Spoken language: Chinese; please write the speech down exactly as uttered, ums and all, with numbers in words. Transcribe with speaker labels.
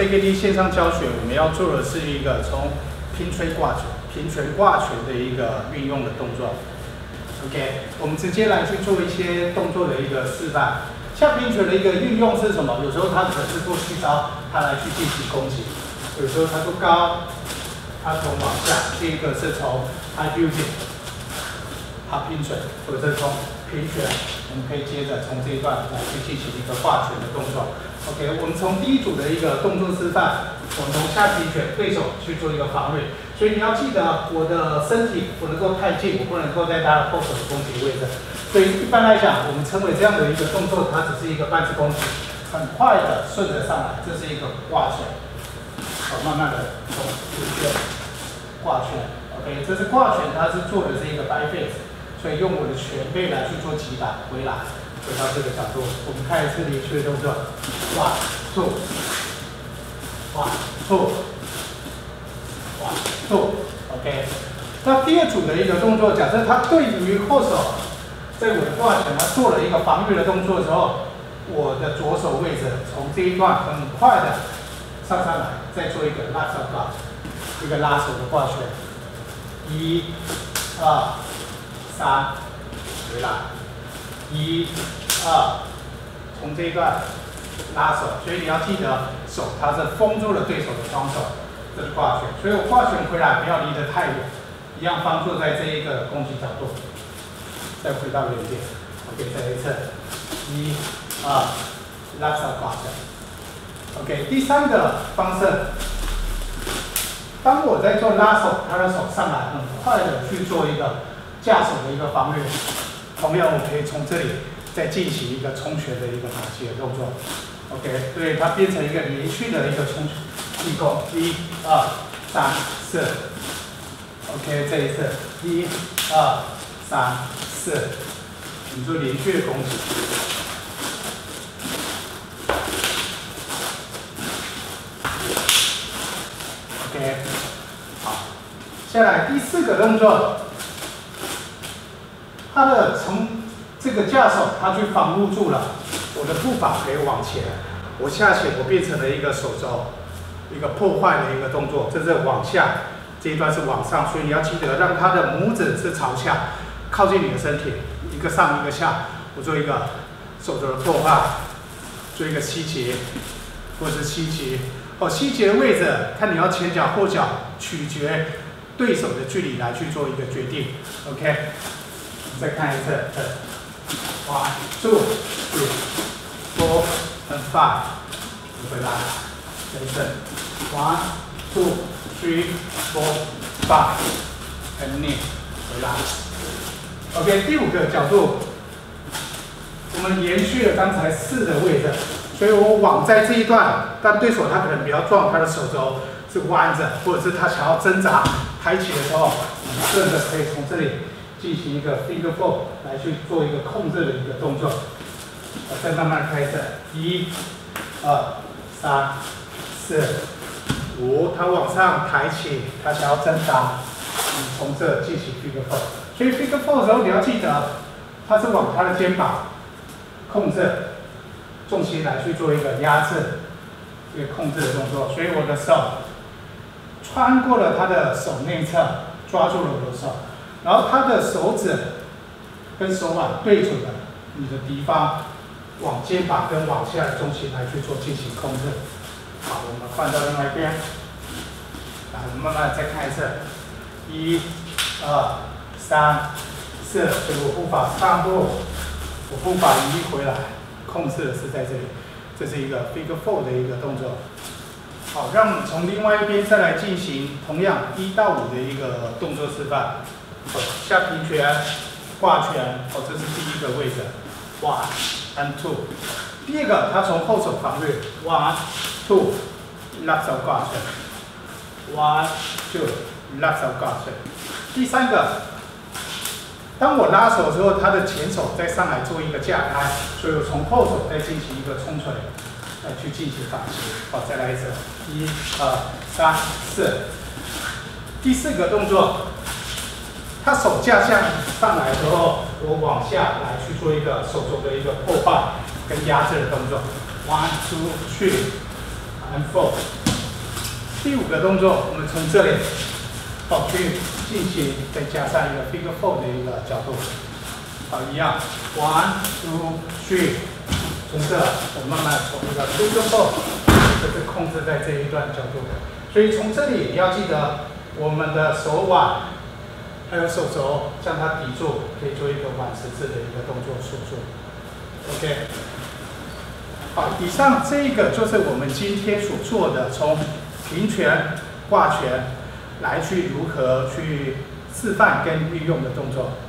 Speaker 1: B D 线上教学，我们要做的是一个从平捶挂拳、平捶挂拳的一个运用的动作。OK， 我们直接来去做一些动作的一个示范。下平捶的一个运用是什么？有时候它可能是做虚招，它来去进行攻击；有时候它做高，它从往下，这个是从 high fusion， 它平捶，或者是从平拳，我们可以接着从这一段来去进行一个挂拳的动作。OK， 我们从第一组的一个动作示范，我们从下平拳对手去做一个防御，所以你要记得我的身体不能够太近，我不能够在他的后手的攻击位置。所以一般来讲，我们称为这样的一个动作，它只是一个半次攻击，很快的顺着上来，这是一个挂拳，好，慢慢的从平拳挂拳 ，OK， 这是挂拳，它是做的是一个 by face， 所以用我的拳背来去做击打回来。回到这个角度，我们看一次连续的动作，one two， one two， one two，OK。那第二组的一个动作，假设他对于后手，在我的挂拳他做了一个防御的动作之后，我的左手位置从这一段很快的上上来，再做一个拉手挂，一个拉手的挂拳，一、二、三，回来。一、二，从这一段拉手，所以你要记得手它是封住了对手的双手，这是挂拳。所以我挂拳回来不要离得太远，一样方坐在这一个攻击角度，再回到原点。OK， 再来一次，一、二，拉手挂拳。OK， 第三个方式，当我在做拉手，他的手上来，很快的去做一个架手的一个防御。同样，我可以从这里再进行一个冲拳的一个打击的动作 ，OK， 所以它变成一个连续的一个冲击攻，一、二、三、四 ，OK， 这一次，一、二、三、四，你做连续的攻击 ，OK， 好，下来第四个动作。他的从这个架手，他去防护住了，我的步伐可以往前，我下潜，我变成了一个手肘，一个破坏的一个动作，这是往下，这一段是往上，所以你要记得让他的拇指是朝下，靠近你的身体，一个上一个下，我做一个手肘的破坏，做一个膝截，或者是膝截，哦，膝截的位置看你要前脚后脚，取决对手的距离来去做一个决定 ，OK。再看一次 ，one, two, three, four, and five， 回来，再一次 ，one, two, three, four, five, and knee， 回来。OK， 第五个角度，我们延续了刚才四的位置，所以我往在这一段，但对手他可能比较壮，他的手肘是弯着，或者是他想要挣扎抬起的时候，我们顺着可以从这里。进行一个 finger four 来去做一个控制的一个动作，我再慢慢开始，一、二、三、四、五，它往上抬起，它想要挣扎，你从这进行 finger four。所以 finger four 的时候你要记得，它是往它的肩膀控制重心来去做一个压制、一个控制的动作。所以我的手穿过了它的手内侧，抓住了我的手。然后他的手指跟手腕对准了你的敌方，往肩膀跟往下的重心来去做进行控制。好，我们换到另外一边，来，我们慢慢再看一次，一、二、三、四，所以我步伐上步，我步伐移回来，控制的是在这里，这是一个 figure four 的一个动作。好，让我们从另外一边再来进行同样一到五的一个动作示范。下平拳、挂拳，哦，这是第一个位置 ，one and two。第二个，他从后手防御 ，one two， 拉手挂拳 ，one two， 拉手挂拳。第三个，当我拉手之后，他的前手再上来做一个架开，所以我从后手再进行一个冲锤，来去进行反击。好，再来一次，一、二、三、四。第四个动作。他手架向上来之后，我往下来去做一个手肘的一个破坏跟压制的动作。One, two, three, and fold。第五个动作，我们从这里哦去进行，再加上一个 figure four 的一个角度。好，一样 ，one two three。从这我慢慢从一个 figure four， 就是控制在这一段角度。所以从这里你要记得，我们的手腕还有手肘将它抵住，可以做一个碗十字的一个动作输出。OK。 好，以上这一个就是我们今天所做的，从平拳、挂拳来去如何去示范跟运用的动作。